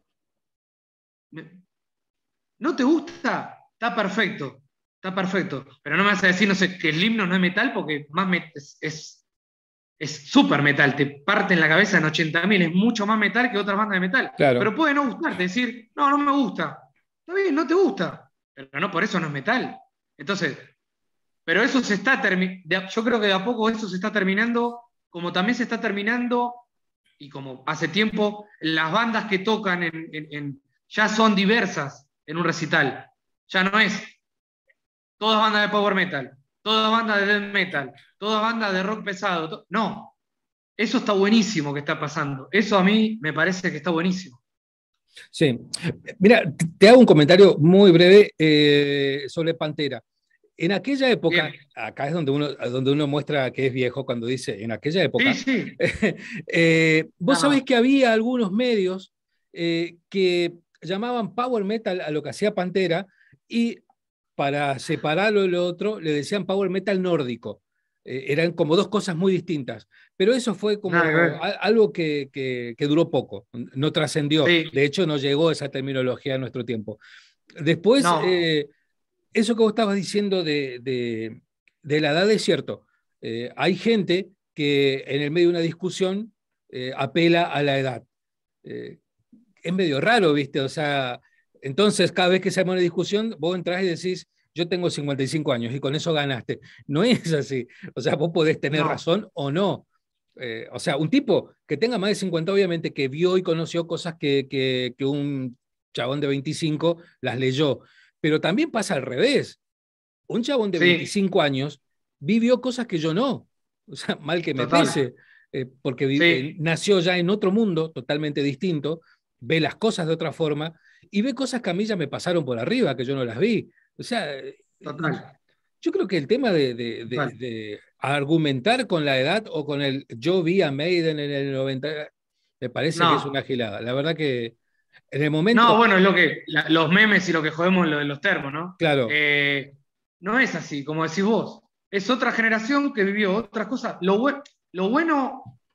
¿No te gusta? Está perfecto, está perfecto. Pero no me vas a decir, no sé, que el himno no es metal porque más met es, es, es súper metal, te parte en la cabeza en ochenta mil, es mucho más metal que otras bandas de metal. Claro. Pero puede no gustarte, decir, no, no me gusta. Está bien, no te gusta, pero no por eso no es metal. Entonces, pero eso se está terminando, yo creo que de a poco eso se está terminando, como también se está terminando, y como hace tiempo, las bandas que tocan en, en, en, ya son diversas en un recital. Ya no es todas bandas de power metal, todas bandas de death metal, todas bandas de rock pesado. To no, eso está buenísimo que está pasando. Eso a mí me parece que está buenísimo. Sí. Mira, te hago un comentario muy breve eh, sobre Pantera. En aquella Bien. época, acá es donde uno, donde uno muestra que es viejo cuando dice en aquella Sí, época, sí. eh, vos sabés No, que había algunos medios eh, que llamaban power metal a lo que hacía Pantera y para separarlo de lo otro le decían power metal nórdico. Eh, eran como dos cosas muy distintas. Pero eso fue nada que como ver. a- algo que, que, que duró poco, no trascendió. Sí, De hecho, no llegó esa terminología a nuestro tiempo. Después, no. eh, eso que vos estabas diciendo de, de, de la edad es cierto. Eh, hay gente que en el medio de una discusión eh, apela a la edad. Eh, es medio raro, ¿viste? O sea, entonces cada vez que se arma una discusión, vos entrás y decís, yo tengo cincuenta y cinco años y con eso ganaste. No es así. O sea, vos podés tener No. razón o no. Eh, o sea, un tipo que tenga más de cincuenta, obviamente, que vio y conoció cosas que, que, que un chabón de veinticinco las leyó. Pero también pasa al revés. Un chabón de Sí, veinticinco años vivió cosas que yo no. O sea, mal que me total. pese, eh, porque vi- eh, Sí, nació ya en otro mundo totalmente distinto, ve las cosas de otra forma y ve cosas que a mí ya me pasaron por arriba, que yo no las vi. O sea, eh, total. yo creo que el tema de, de, de, Total. de argumentar con la edad o con el yo vi a Maiden en el noventa, me parece que es No. una gilada. La verdad que en el No, momento, bueno, es lo que, la- los memes y lo que jodemos lo de los termos, ¿no? claro, Eh, no es así, como decís vos. Es otra generación que vivió otras cosas. Lo, bue- lo bueno,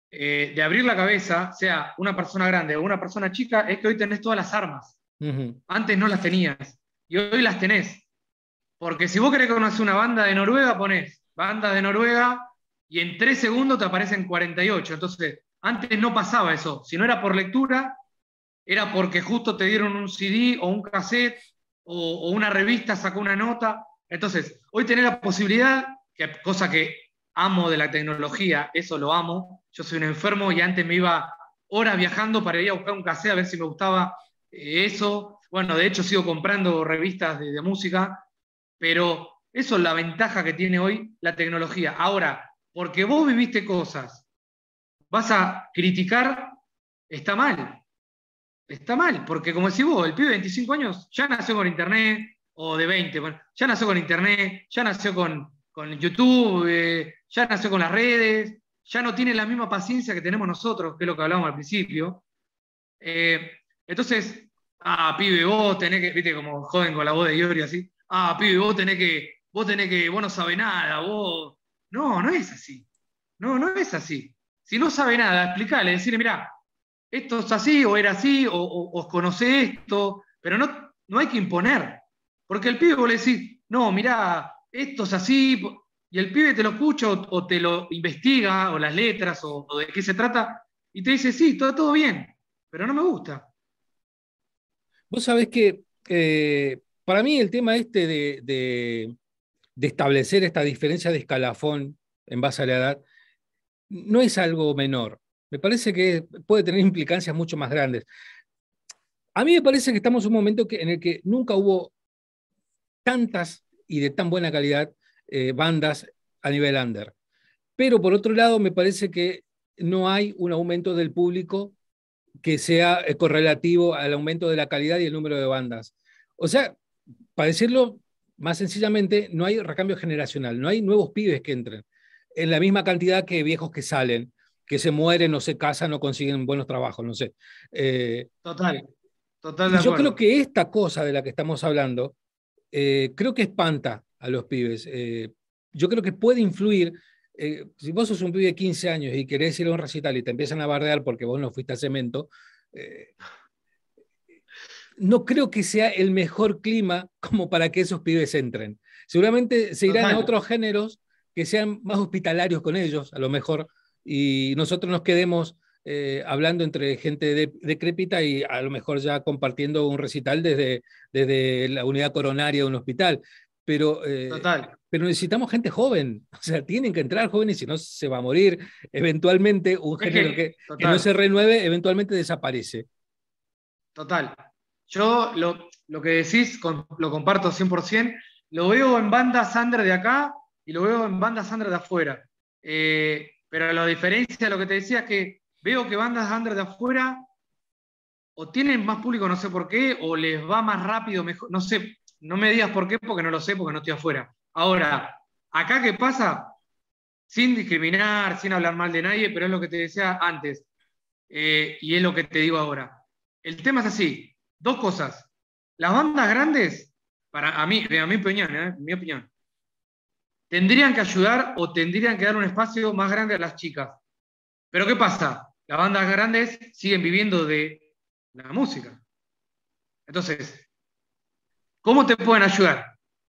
eh, de abrir la cabeza, sea una persona grande o una persona chica, es que hoy tenés todas las armas. Ujú. Antes no las tenías y hoy las tenés. Porque si vos querés conocer una banda de Noruega, ponés banda de Noruega y en tres segundos te aparecen cuarenta y ocho. Entonces, antes no pasaba eso. Si no era por lectura, era porque justo te dieron un C D o un cassette o, o una revista sacó una nota. Entonces, hoy tenés la posibilidad, que, cosa que amo de la tecnología, eso lo amo. Yo soy un enfermo y antes me iba horas viajando para ir a buscar un cassette a ver si me gustaba eh, eso. Bueno, de hecho sigo comprando revistas de, de música, pero eso es la ventaja que tiene hoy la tecnología. Ahora, porque vos viviste cosas, vas a criticar, está mal. Está mal, porque como decís vos, el pibe de veinticinco años ya nació con internet, o de veinte, bueno, ya nació con internet, ya nació con, con YouTube, eh, ya nació con las redes, ya no tiene la misma paciencia que tenemos nosotros, que es lo que hablábamos al principio. Eh, entonces, ah, pibe, vos tenés que, viste, como joven con la voz de Iorio así, ah, pibe, vos tenés que, vos tenés que, vos no sabés nada, vos. No, no es así. No, no es así. Si no sabe nada, explicarle, decirle, mirá, esto es así, o era así, o, o, o conoce esto, pero no, no hay que imponer. Porque el pibe vos le decís, no, mirá, esto es así, y el pibe te lo escucha o, o te lo investiga, o las letras, o, o de qué se trata, y te dice, sí, todo, todo bien, pero no me gusta. Vos sabés que eh, para mí el tema este de, de, de establecer esta diferencia de escalafón en base a la edad no es algo menor. Me parece que puede tener implicancias mucho más grandes. A mí me parece que estamos en un momento que, en el que nunca hubo tantas y de tan buena calidad eh, bandas a nivel under. Pero por otro lado, me parece que no hay un aumento del público que sea eh, correlativo al aumento de la calidad y el número de bandas. O sea, para decirlo más sencillamente, no hay recambio generacional, no hay nuevos pibes que entren en la misma cantidad que viejos que salen, que se mueren o se casan o consiguen buenos trabajos, no sé. Eh, Total, total de y yo creo acuerdo. que esta cosa de la que estamos hablando, eh, creo que espanta a los pibes. Eh, yo creo que puede influir. Eh, si vos sos un pibe de quince años y querés ir a un recital y te empiezan a bardear porque vos no fuiste a Cemento, eh, no creo que sea el mejor clima como para que esos pibes entren. Seguramente se irán a Total. otros géneros que sean más hospitalarios con ellos, a lo mejor, y nosotros nos quedemos eh, hablando entre gente de, decrépita y a lo mejor ya compartiendo un recital desde, desde la unidad coronaria de un hospital. Pero, eh, Total. pero necesitamos gente joven, o sea, tienen que entrar jóvenes, si no se va a morir. Eventualmente, un Es género que, que, que no se total, renueve, eventualmente desaparece. total. Yo lo, lo que decís con- lo comparto cien por ciento. Lo veo en bandas under de acá y lo veo en bandas under de afuera. Eh, pero la diferencia de lo que te decía es que veo que bandas under de afuera o tienen más público, no sé por qué, o les va más rápido, mejor, no sé, no me digas por qué, porque no lo sé, porque no estoy afuera. Ahora, acá qué pasa, sin discriminar, sin hablar mal de nadie, pero es lo que te decía antes, eh, y es lo que te digo ahora. El tema es así, dos cosas. Las bandas grandes, para a mí, a mi opinión, ¿eh? Mi opinión, tendrían que ayudar o tendrían que dar un espacio más grande a las chicas. Pero ¿qué pasa? Las bandas grandes siguen viviendo de la música. Entonces, ¿cómo te pueden ayudar?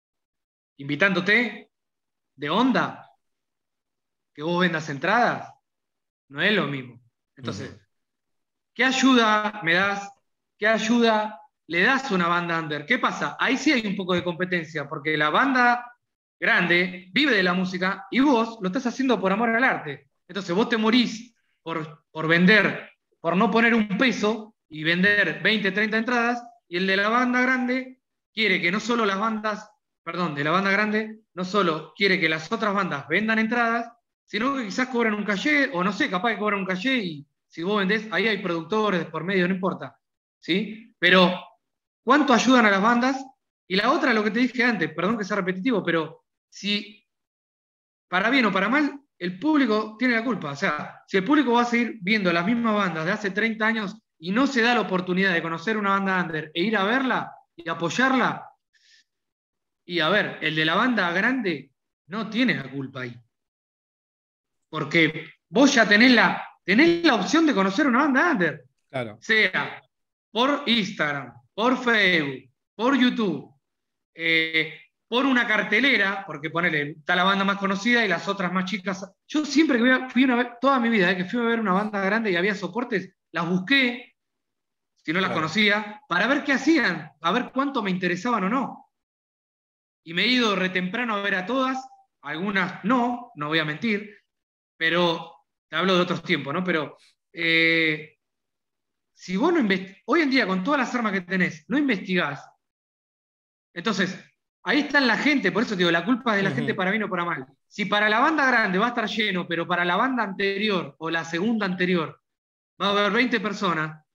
Invitándote de onda, que vos vendas entradas, no es lo mismo. Entonces, Ujú. ¿qué ayuda me das? ¿Qué ayuda le das a una banda under? ¿Qué pasa? Ahí sí hay un poco de competencia, porque la banda grande vive de la música y vos lo estás haciendo por amor al arte. Entonces vos te morís por, por vender, por no poner un peso y vender veinte, treinta entradas, y el de la banda grande quiere que no solo las bandas, perdón, de la banda grande, no solo quiere que las otras bandas vendan entradas, sino que quizás cobran un caché, o no sé, capaz que cobran un caché y si vos vendés, ahí hay productores por medio, no importa. ¿Sí? Pero, ¿cuánto ayudan a las bandas? Y la otra, lo que te dije antes, perdón que sea repetitivo, pero si para bien o para mal, el público tiene la culpa. O sea, si el público va a seguir viendo las mismas bandas de hace treinta años y no se da la oportunidad de conocer una banda under e ir a verla y apoyarla, y a ver, el de la banda grande no tiene la culpa ahí. Porque vos ya tenés la, tenés la opción de conocer una banda under. Claro. Sea por Instagram, por Facebook, por YouTube, eh, por una cartelera, porque ponele, está la banda más conocida y las otras más chicas. Yo siempre que fui una vez, toda mi vida, eh, que fui a ver una banda grande y había soportes, las busqué, si no las Claro. conocía, para ver qué hacían, a ver cuánto me interesaban o no. Y me he ido retemprano a ver a todas, algunas no, no voy a mentir, pero te hablo de otros tiempos, ¿no? Pero eh, si vos no investigás, hoy en día con todas las armas que tenés, no investigás, entonces ahí está la gente, por eso te digo, la culpa es de la Ujú. gente para bien o para mal. Si para la banda grande va a estar lleno, pero para la banda anterior o la segunda anterior va a haber veinte personas,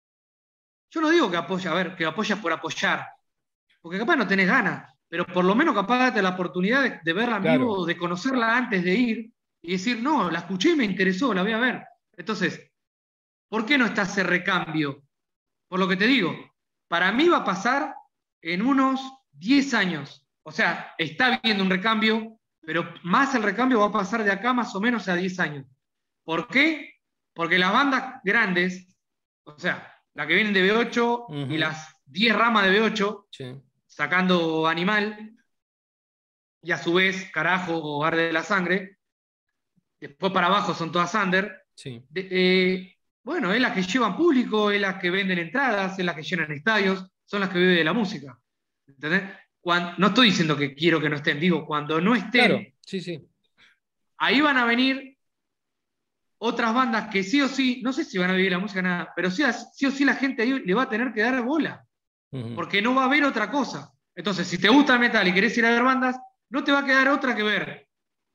yo no digo que apoya, a ver, que apoyas por apoyar, porque capaz no tenés ganas, pero por lo menos capaz date la oportunidad de, de verla en Claro. vivo, de conocerla antes de ir y decir, no, la escuché y me interesó, la voy a ver. Entonces, ¿por qué no está ese recambio? Por lo que te digo, para mí va a pasar en unos diez años. O sea, está habiendo un recambio, pero más el recambio va a pasar de acá más o menos a diez años. ¿Por qué? Porque las bandas grandes, o sea, la que vienen de B ocho Ujú. y las diez ramas de B ocho, Sí. sacando Animal, y a su vez Carajo o Arde de la Sangre, después para abajo son todas under. Sí. De, eh, bueno, es las que llevan público, es las que venden entradas, es las que llenan estadios, son las que viven de la música. ¿Entendés? Cuando, no estoy diciendo que quiero que no estén, digo, cuando no estén, Claro, sí, sí. ahí van a venir otras bandas que sí o sí, no sé si van a vivir la música nada, pero sí, sí o sí la gente ahí le va a tener que dar bola, Ujú. porque no va a haber otra cosa. Entonces, si te gusta el metal y querés ir a ver bandas, no te va a quedar otra que ver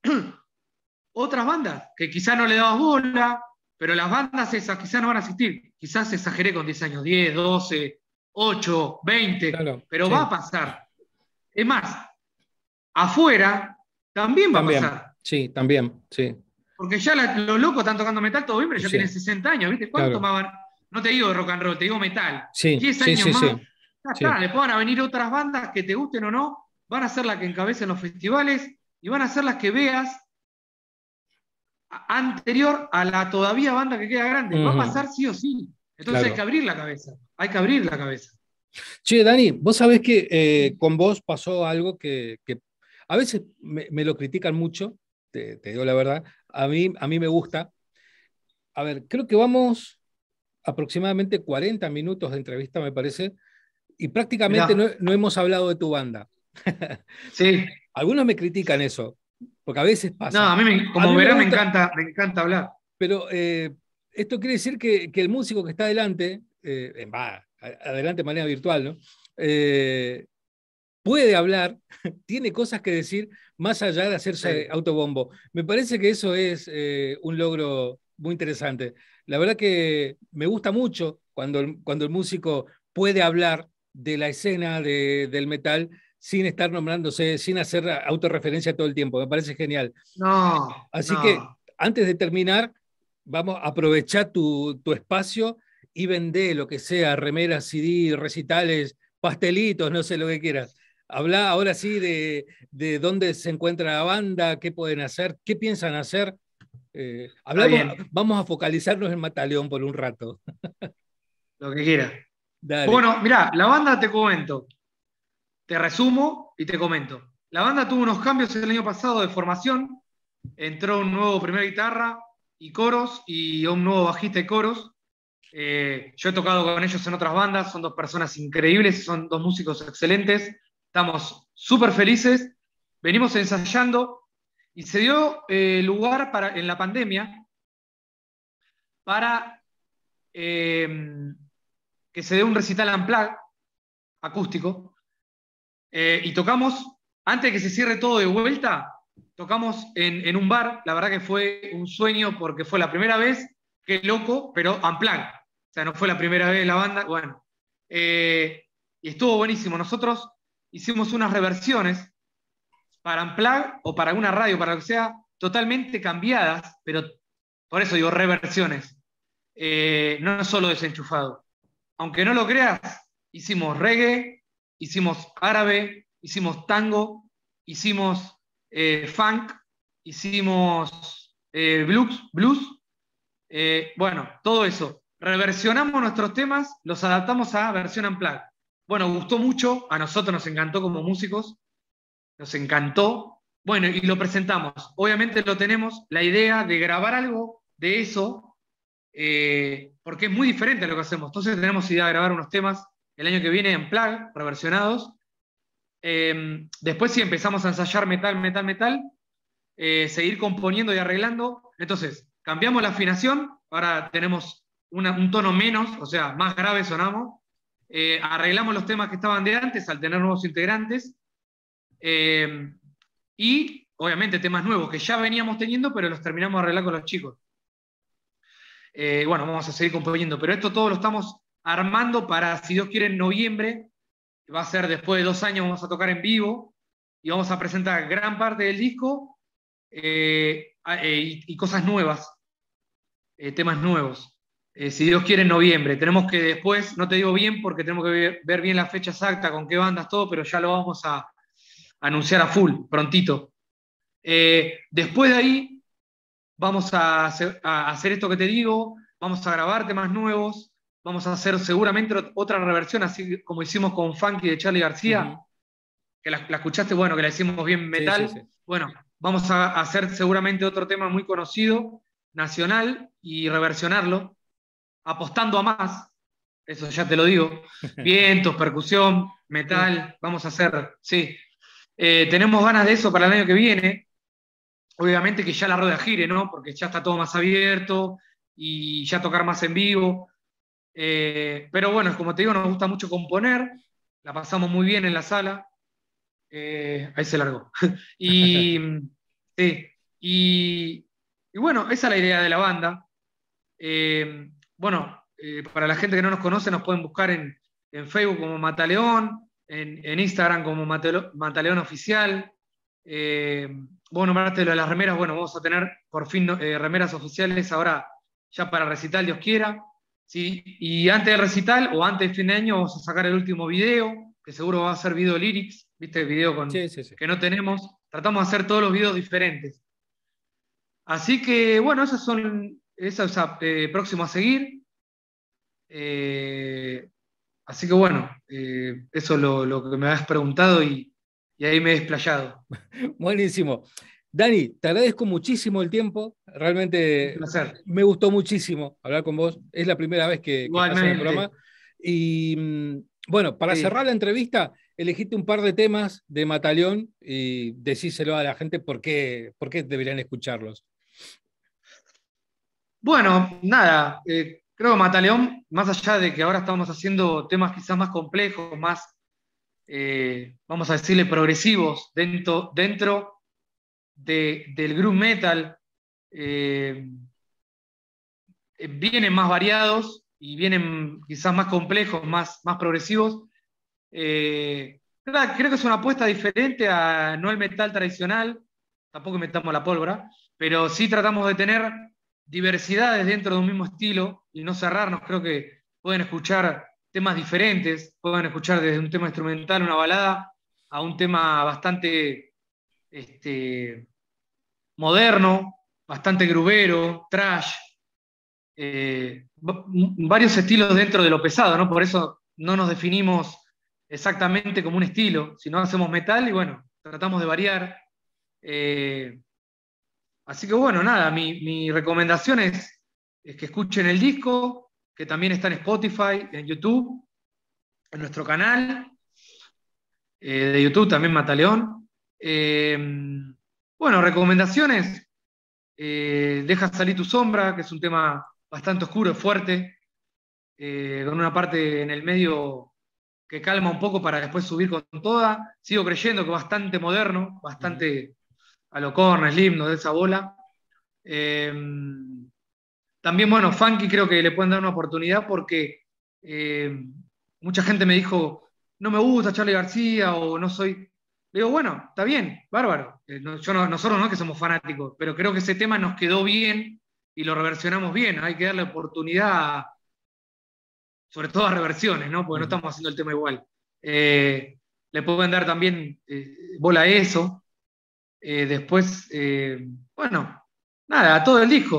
otras bandas que quizás no le dabas bola, pero las bandas esas quizás no van a asistir. Quizás exageré con diez años, diez, doce, ocho, veinte, Claro, pero sí. va a pasar. Es más, afuera también va a También, pasar. sí, también, sí. Porque ya la- los locos están tocando metal todo bien, ya Sí, tienen sesenta años, ¿viste? ¿Cuánto claro. más van? No te digo de rock and roll, te digo metal. Sí, diez sí, años sí, más, sí. ya Sí. está, después van a venir otras bandas que te gusten o no, van a ser las que encabecen los festivales y van a ser las que veas anterior a la todavía banda que queda grande. Va a Ujú. pasar sí o sí. Entonces hay que Claro. abrir la cabeza. Hay que abrir la cabeza. Che, Dani, vos sabés que eh, con vos pasó algo que, que a veces me, me lo critican mucho, te, te digo la verdad. A mí, a mí me gusta. A ver, creo que vamos aproximadamente cuarenta minutos de entrevista, me parece, y prácticamente no, Mirá, no hemos hablado de tu banda. sí. Algunos me critican eso, porque a veces No, pasa. a mí, me- A como mí me verás, me gusta, encanta, me encanta hablar. pero eh, esto quiere decir que, que el músico que está adelante, eh, va, adelante de manera virtual, ¿no? Eh, puede hablar, tiene cosas que decir más allá de hacerse Sí. autobombo. Me parece que eso es eh, un logro muy interesante. La verdad que me gusta mucho cuando el, cuando el músico puede hablar de la escena de, del metal sin estar nombrándose, sin hacer autorreferencia todo el tiempo. Me parece genial. No, Así que no. antes de terminar, vamos a aprovechar tu, tu espacio y vender lo que sea, remeras, C D, recitales, pastelitos, no sé lo que quieras. Habla ahora sí de, de dónde se encuentra la banda, qué pueden hacer, qué piensan hacer. Eh, Está hablamos, bien, vamos a focalizarnos en Mataleón por un rato. lo que quieras. Dale. Bueno, mirá, la banda te comento. Te resumo y te comento. La banda tuvo unos cambios el año pasado de formación. Entró un nuevo primer guitarra y coros y un nuevo bajista y coros. Eh, yo he tocado con ellos en otras bandas, son dos personas increíbles, son dos músicos excelentes. Estamos súper felices. Venimos ensayando y se dio eh, lugar para, en la pandemia para eh, que se dé un recital unplugged acústico. Eh, y tocamos, antes de que se cierre todo de vuelta, tocamos en, en un bar. La verdad que fue un sueño porque fue la primera vez, qué loco, pero unplugged. O sea, no fue la primera vez la banda. Bueno, eh, y estuvo buenísimo. Nosotros hicimos unas reversiones para unplugged o para alguna radio, para lo que sea, totalmente cambiadas, pero por eso digo reversiones. Eh, no solo desenchufado. Aunque no lo creas, hicimos reggae, hicimos árabe, hicimos tango, hicimos eh, funk, hicimos eh, blues, blues Eh, bueno, todo eso. Reversionamos nuestros temas, los adaptamos a versión unplugged. Bueno, gustó mucho, a nosotros nos encantó como músicos, nos encantó. Bueno, y lo presentamos. Obviamente lo tenemos, la idea de grabar algo de eso, eh, porque es muy diferente a lo que hacemos. Entonces tenemos idea de grabar unos temas el año que viene unplugged, reversionados. Eh, después sí empezamos a ensayar metal, metal, metal, eh, seguir componiendo y arreglando. Entonces, cambiamos la afinación, ahora tenemos una, un tono menos, o sea, más grave sonamos. Eh, arreglamos los temas que estaban de antes al tener nuevos integrantes. Eh, y, obviamente, temas nuevos que ya veníamos teniendo, pero los terminamos de arreglar con los chicos. Eh, bueno, vamos a seguir componiendo, pero esto todo lo estamos armando para, si Dios quiere, en noviembre. Va a ser después de dos años, vamos a tocar en vivo y vamos a presentar gran parte del disco eh, eh, y, y cosas nuevas, eh, temas nuevos. Eh, si Dios quiere, en noviembre. Tenemos que después, no te digo bien porque tenemos que ver, ver bien la fecha exacta, con qué bandas, todo, pero ya lo vamos a, a anunciar a full, prontito. Eh, después de ahí, vamos a hacer, a hacer esto que te digo, vamos a grabar temas nuevos. Vamos a hacer seguramente otra reversión, así como hicimos con Funky de Charly García, uh-huh. que la, la escuchaste, bueno, que la hicimos bien metal. Sí, sí, sí. Bueno, vamos a hacer seguramente otro tema muy conocido, nacional, y reversionarlo, apostando a más, eso ya te lo digo, vientos, percusión, metal, vamos a hacer, sí. Eh, tenemos ganas de eso para el año que viene, obviamente que ya la rueda gire, ¿no? Porque ya está todo más abierto, y ya tocar más en vivo. Eh, pero bueno, como te digo, nos gusta mucho componer, la pasamos muy bien en la sala, eh, ahí se largó. y, sí, y, y bueno, esa es la idea de la banda. Eh, bueno, eh, para la gente que no nos conoce, nos pueden buscar en, en Facebook como Mataleón, en, en Instagram como Mataleón, Mataleón Oficial. Eh, vos nombraste lo de las remeras, bueno, vamos a tener por fin eh, remeras oficiales ahora ya para recital, Dios quiera. Sí, y antes del recital o antes del fin de año vamos a sacar el último video, que seguro va a ser video lyrics, ¿viste? El video con, sí, sí, sí. que no tenemos. Tratamos de hacer todos los videos diferentes. Así que, bueno, esos son, eso es eh, próximo a seguir. Eh, así que, bueno, eh, eso es lo, lo que me has preguntado y, y ahí me he desplayado. Buenísimo. Dani, te agradezco muchísimo el tiempo, realmente me gustó muchísimo hablar con vos, es la primera vez que, que estás en el programa. Y bueno, para sí. cerrar la entrevista, elegiste un par de temas de Mataleón y decíselo a la gente por qué, por qué deberían escucharlos. Bueno, nada, eh, creo que Mataleón, más allá de que ahora estamos haciendo temas quizás más complejos, más, eh, vamos a decirle, progresivos dentro... dentro De, del groove metal, eh, vienen más variados y vienen quizás más complejos, más, más progresivos. Eh, creo, creo que es una apuesta diferente a no el metal tradicional, tampoco metamos la pólvora, pero sí tratamos de tener diversidades dentro de un mismo estilo y no cerrarnos. Creo que pueden escuchar temas diferentes, pueden escuchar desde un tema instrumental, una balada, a un tema bastante Este, moderno, bastante grubero, trash, eh, varios estilos dentro de lo pesado, ¿no? Por eso no nos definimos exactamente como un estilo, sino hacemos metal y bueno, tratamos de variar. Eh, así que bueno, nada, mi, mi recomendación es, es que escuchen el disco, que también está en Spotify, en YouTube, en nuestro canal eh, de YouTube también Mataleón. Eh, bueno, recomendaciones. Eh, Deja salir tu sombra, que es un tema bastante oscuro, fuerte, eh, con una parte en el medio que calma un poco para después subir con toda. Sigo creyendo que bastante moderno, bastante a lo Korn, Slipknot, de esa bola. Eh, también, bueno, Funky creo que le pueden dar una oportunidad porque eh, mucha gente me dijo, no me gusta Charly García o no soy... Le digo, bueno, está bien, bárbaro. Eh, no, yo no, nosotros no es que somos fanáticos, pero creo que ese tema nos quedó bien y lo reversionamos bien. Hay que darle oportunidad, a, sobre todo a reversiones, ¿no? Porque uh-huh. no estamos haciendo el tema igual. Eh, le pueden dar también eh, bola a eso. Eh, después, eh, bueno, nada, a todo el disco.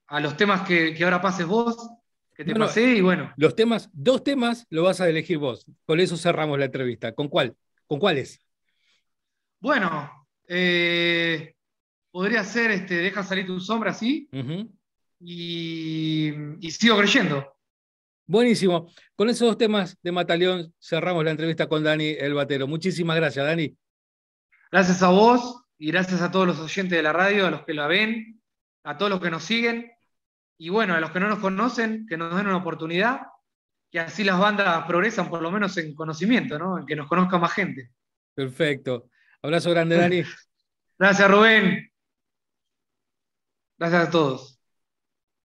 a los temas que, que ahora pases vos, que te Bueno, pasé, y bueno. los temas, dos temas lo vas a elegir vos. Con eso cerramos la entrevista. ¿Con cuál? ¿Con cuáles? Bueno, eh, podría ser este, Deja salir tu sombra, sí, Uh-huh. y, y Sigo creyendo. Buenísimo. Con esos dos temas de Mataleón cerramos la entrevista con Dani el Batero. Muchísimas gracias, Dani. Gracias a vos y gracias a todos los oyentes de la radio, a los que la ven, a todos los que nos siguen. Y bueno, a los que no nos conocen, que nos den una oportunidad, que así las bandas progresan por lo menos en conocimiento, ¿no? En que nos conozca más gente. Perfecto. Abrazo grande, Dani. Gracias, Rubén. Gracias a todos.